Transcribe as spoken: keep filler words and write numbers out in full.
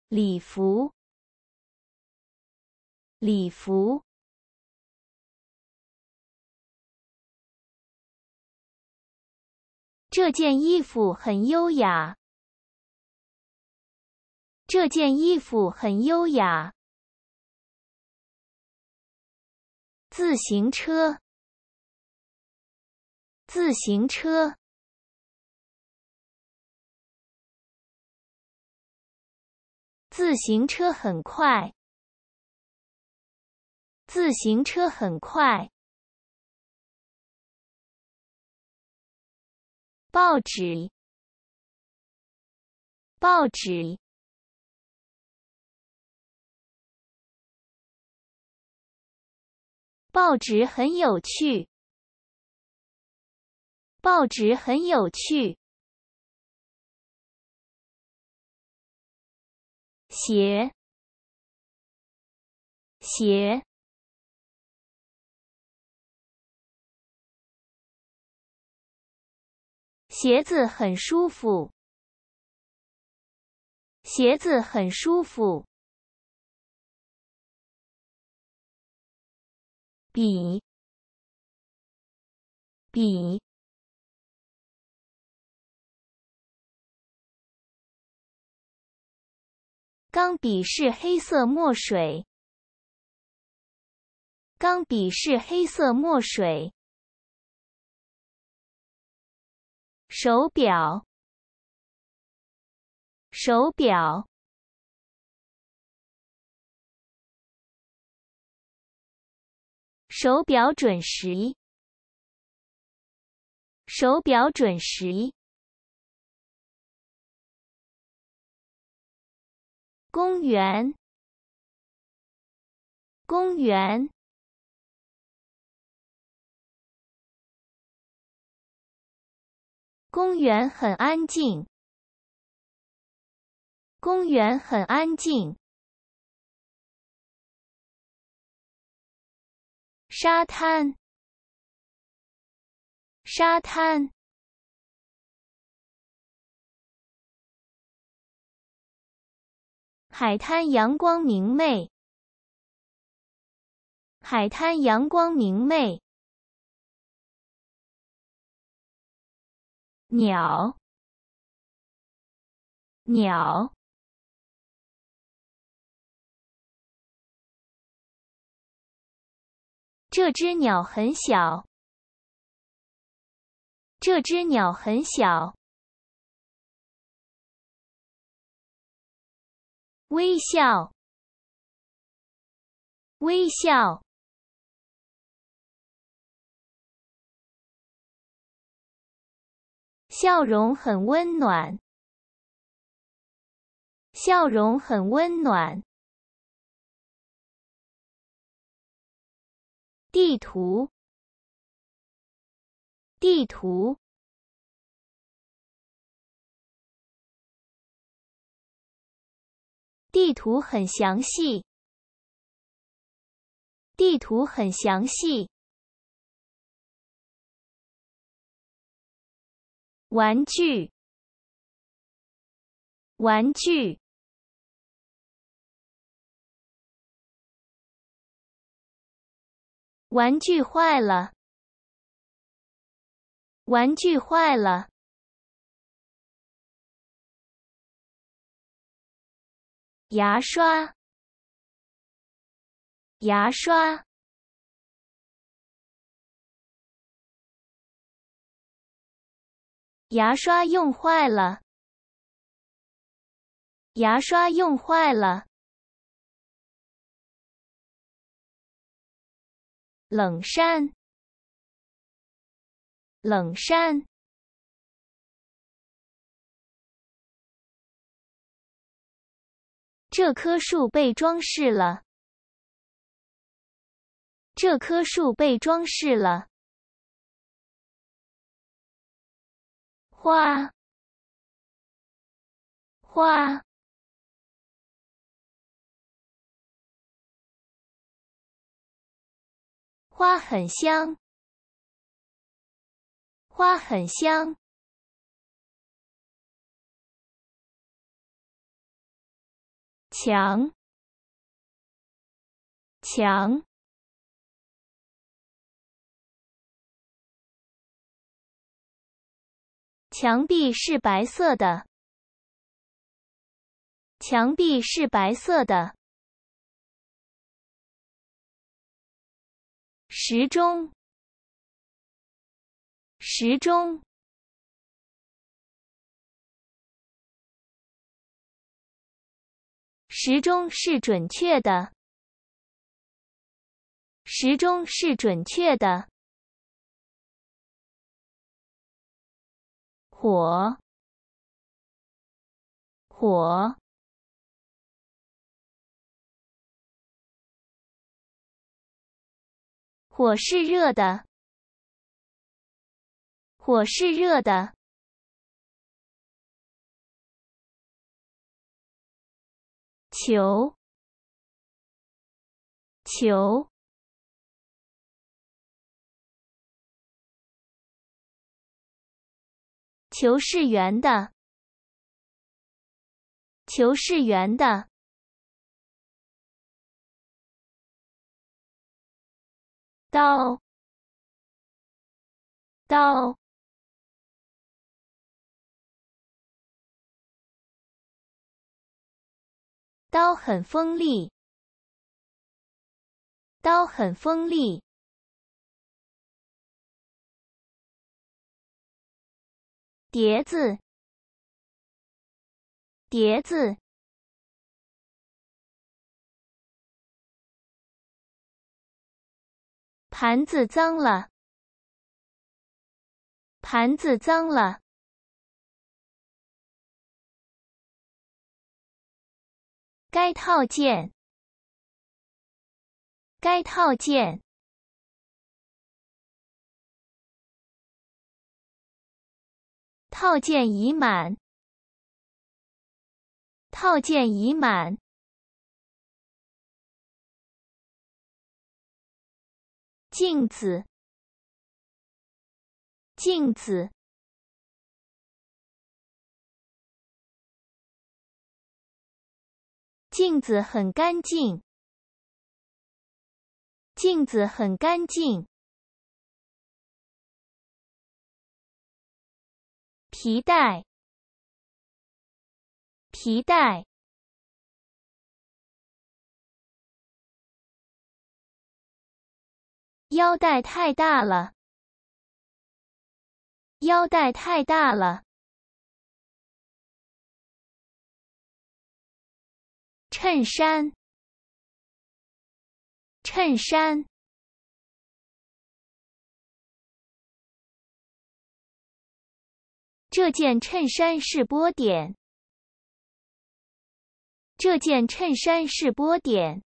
礼服，礼服。这件衣服很优雅。这件衣服很优雅。自行车，自行车。自行车很快。自行车很快。报纸，报纸。报纸很有趣。报纸很有趣。鞋，鞋。鞋子很舒服。鞋子很舒服。笔，笔。钢笔是黑色墨水。钢笔是黑色墨水。手表，手表。手表准时。手表准时。公园，公园。公园很安静。公园很安静。沙滩，沙滩。海滩阳光明媚。海滩阳光明媚。鸟，鸟。这只鸟很小。这只鸟很小。微笑，微笑。笑容很温暖。笑容很温暖。地图，地图。地图很详细。地图很详细。玩具，玩具。玩具坏了。玩具坏了。牙刷，牙刷。牙刷用坏了。牙刷用坏了。冷杉，冷杉。这棵树被装饰了。这棵树被装饰了。花，花。花很香。花很香。 墙，墙，墙壁是白色的，墙壁是白色的。时钟，时钟，时钟是准确的，时钟是准确的。火，火，火是热的，火是热的。球，球，球是圆的，球是圆的。刀，刀，刀很锋利，刀很锋利。碟子，碟子，盘子脏了，盘子脏了。该套件，该套件。套件已满，套件已满。镜子，镜子，镜子很干净，镜子很干净。皮带，皮带，腰带太大了，腰带太大了。衬衫，衬衫，这件衬衫是波点，这件衬衫是波点。